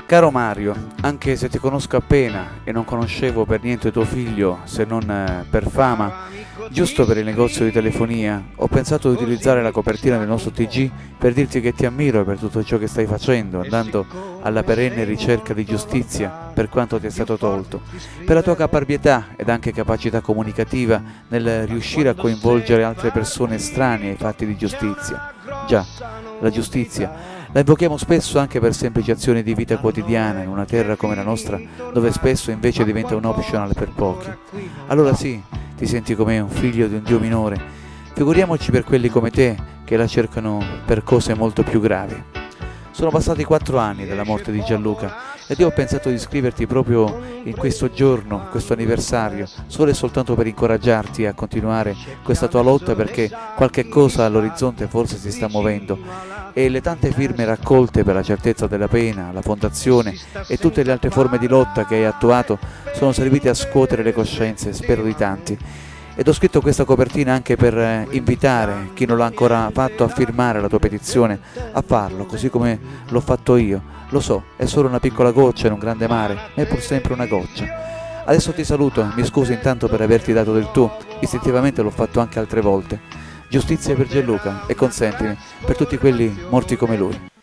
Caro Mario, anche se ti conosco appena e non conoscevo per niente tuo figlio se non per fama, giusto per il negozio di telefonia, ho pensato di utilizzare la copertina del nostro TG per dirti che ti ammiro per tutto ciò che stai facendo, andando alla perenne ricerca di giustizia per quanto ti è stato tolto, per la tua caparbietà ed anche capacità comunicativa nel riuscire a coinvolgere altre persone estranee ai fatti di giustizia. Già, la giustizia la invochiamo spesso anche per semplici azioni di vita quotidiana in una terra come la nostra, dove spesso invece diventa un optional per pochi. Allora sì, ti senti come un figlio di un Dio minore. Figuriamoci per quelli come te che la cercano per cose molto più gravi. Sono passati 4 anni dalla morte di Gianluca ed io ho pensato di scriverti proprio in questo giorno, questo anniversario, solo e soltanto per incoraggiarti a continuare questa tua lotta, perché qualche cosa all'orizzonte forse si sta muovendo e le tante firme raccolte per la certezza della pena, la fondazione e tutte le altre forme di lotta che hai attuato sono servite a scuotere le coscienze, spero di tanti. Ed ho scritto questa copertina anche per invitare chi non l'ha ancora fatto a firmare la tua petizione, a farlo, così come l'ho fatto io. Lo so, è solo una piccola goccia in un grande mare, ma è pur sempre una goccia. Adesso ti saluto, mi scuso intanto per averti dato del tu, istintivamente l'ho fatto anche altre volte. Giustizia per Gianluca e consentimi, per tutti quelli morti come lui.